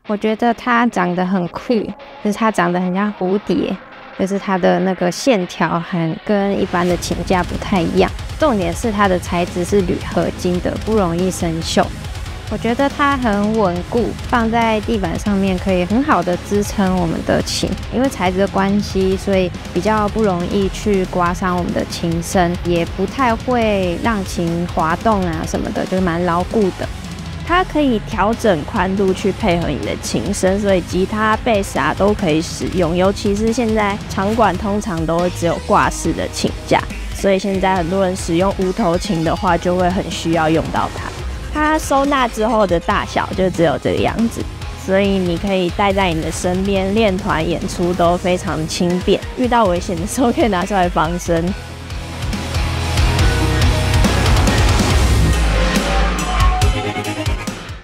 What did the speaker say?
我觉得它长得很酷，就是它长得很像蝴蝶，就是它的那个线条跟一般的琴架不太一样。重点是它的材质是铝合金的，不容易生锈。我觉得它很稳固，放在地板上面可以很好的支撑我们的琴，因为材质的关系，所以比较不容易去刮伤我们的琴身，也不太会让琴滑动啊什么的，就是蛮牢固的。 它可以调整宽度去配合你的琴声，所以吉他、贝斯啊都可以使用。尤其是现在场馆通常都只有挂式的琴架，所以现在很多人使用无头琴的话，就会很需要用到它。它收纳之后的大小就只有这个样子，所以你可以带在你的身边，练团演出都非常轻便。遇到危险的时候可以拿出来防身。